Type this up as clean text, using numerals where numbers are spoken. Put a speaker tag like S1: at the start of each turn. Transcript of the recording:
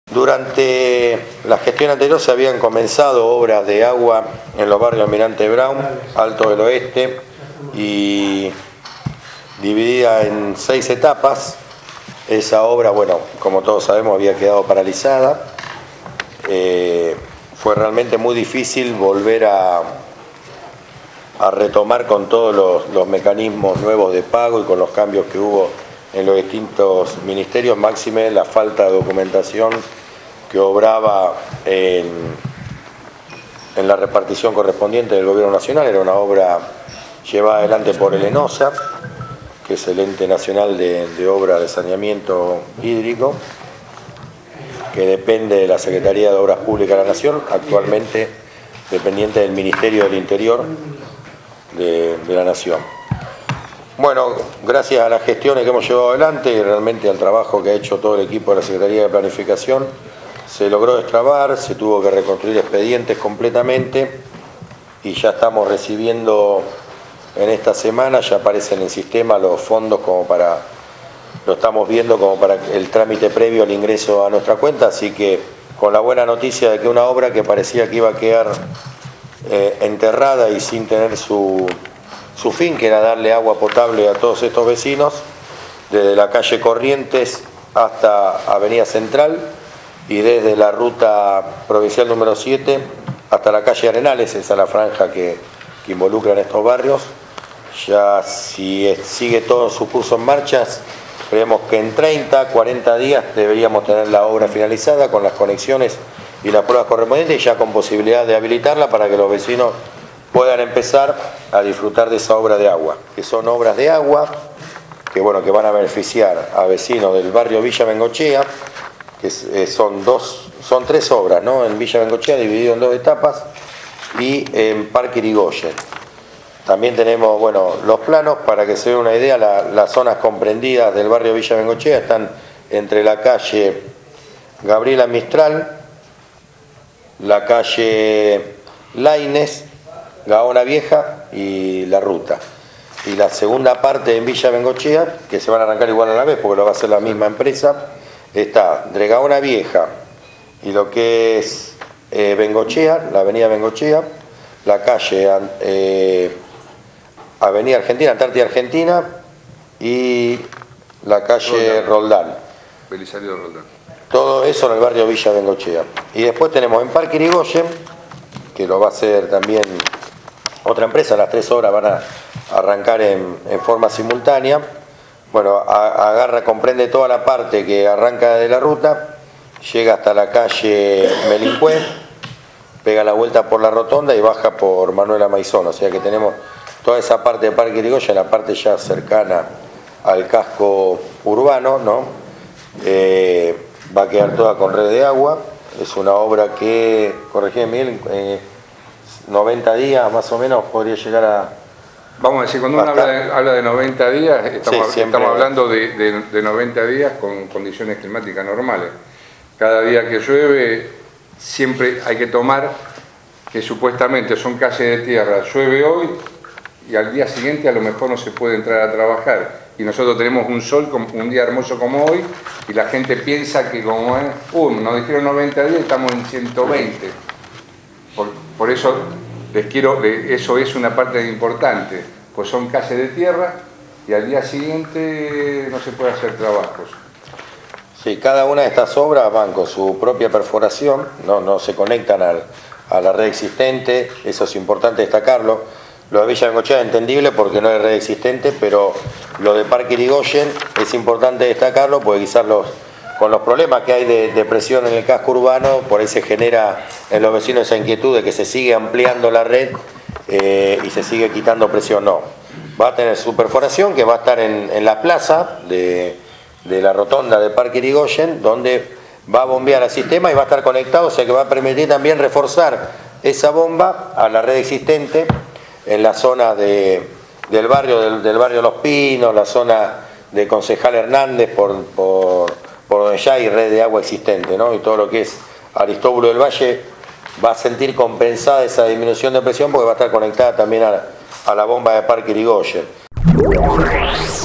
S1: Durante la gestión anterior se habían comenzado obras de agua en los barrios Almirante Brown, Alto del Oeste, y dividida en 6 etapas. Esa obra, bueno, como todos sabemos, había quedado paralizada. Fue realmente muy difícil volver a retomar con todos los mecanismos nuevos de pago y con los cambios que hubo en los distintos ministerios, máxime la falta de documentación que obraba en la repartición correspondiente del Gobierno Nacional. Era una obra llevada adelante por el ENOSA, que es el Ente Nacional de Obra de Saneamiento Hídrico, que depende de la Secretaría de Obras Públicas de la Nación, actualmente dependiente del Ministerio del Interior de la Nación. Bueno, gracias a las gestiones que hemos llevado adelante y realmente al trabajo que ha hecho todo el equipo de la Secretaría de Planificación, se logró destrabar, se tuvo que reconstruir expedientes completamente y ya estamos recibiendo en esta semana, ya aparecen en el sistema los fondos lo estamos viendo como para el trámite previo al ingreso a nuestra cuenta, así que con la buena noticia de que una obra que parecía que iba a quedar enterrada y sin tener su fin, que era darle agua potable a todos estos vecinos, desde la calle Corrientes hasta Avenida Central y desde la ruta provincial número 7 hasta la calle Arenales, esa es la franja que involucra en estos barrios. Ya si sigue todo su curso en marcha, creemos que en 30, 40 días deberíamos tener la obra finalizada con las conexiones y las pruebas correspondientes y ya con posibilidad de habilitarla para que los vecinos puedan empezar a disfrutar de esa obra de agua, que son obras de agua que van a beneficiar a vecinos del barrio Villa Bengochea, que son 3 obras, ¿no? En Villa Bengochea dividido en 2 etapas y en Parque Irigoyen. También tenemos, los planos para que se dé una idea, las zonas comprendidas del barrio Villa Bengochea están entre la calle Gabriela Mistral, la calle Laínez, Gaona Vieja y La Ruta. Y la segunda parte en Villa Bengochea, que se van a arrancar igual a la vez porque lo va a hacer la misma empresa, está entre Gaona Vieja y lo que es Bengochea, la avenida Bengochea, la calle Avenida Argentina, Antártida Argentina y la calle Roldán.
S2: Belisario Roldán.
S1: Todo eso en el barrio Villa Bengochea. Y después tenemos en Parque Irigoyen, que lo va a hacer también otra empresa, las 3 obras van a arrancar en forma simultánea. Comprende toda la parte que arranca de la ruta, llega hasta la calle Melincue, pega la vuelta por la rotonda y baja por Manuela Maizón, o sea que tenemos toda esa parte de Parque Irigoyen, la parte ya cercana al casco urbano, ¿no? Va a quedar toda con red de agua. Es una obra que, corregime Miguel, 90 días más o menos podría llegar a...
S2: Vamos a decir, cuando uno habla de 90 días, estamos hablando de 90 días con condiciones climáticas normales. Cada día que llueve, siempre hay que tomar que supuestamente son calles de tierra. Llueve hoy y al día siguiente a lo mejor no se puede entrar a trabajar. Y nosotros tenemos un sol, un día hermoso como hoy, y la gente piensa que como es, nos dijeron 90 días, estamos en 120. Por eso eso es una parte importante, pues son calles de tierra y al día siguiente no se puede hacer trabajos.
S1: Sí, cada una de estas obras van con su propia perforación, no se conectan a la red existente, eso es importante destacarlo. Lo de Villa Bengochea es entendible porque no es red existente, pero lo de Parque Irigoyen es importante destacarlo porque quizás con los problemas que hay de presión en el casco urbano, por ahí se genera en los vecinos esa inquietud de que se sigue ampliando la red y se sigue quitando presión. No, va a tener su perforación que va a estar en la plaza de la rotonda de Parque Irigoyen, donde va a bombear al sistema y va a estar conectado, o sea que va a permitir también reforzar esa bomba a la red existente en la zona del barrio Los Pinos, la zona de Concejal Hernández, por donde ya hay red de agua existente, ¿no? Y todo lo que es Aristóbulo del Valle va a sentir compensada esa disminución de presión porque va a estar conectada también a la bomba de Parque Irigoyen.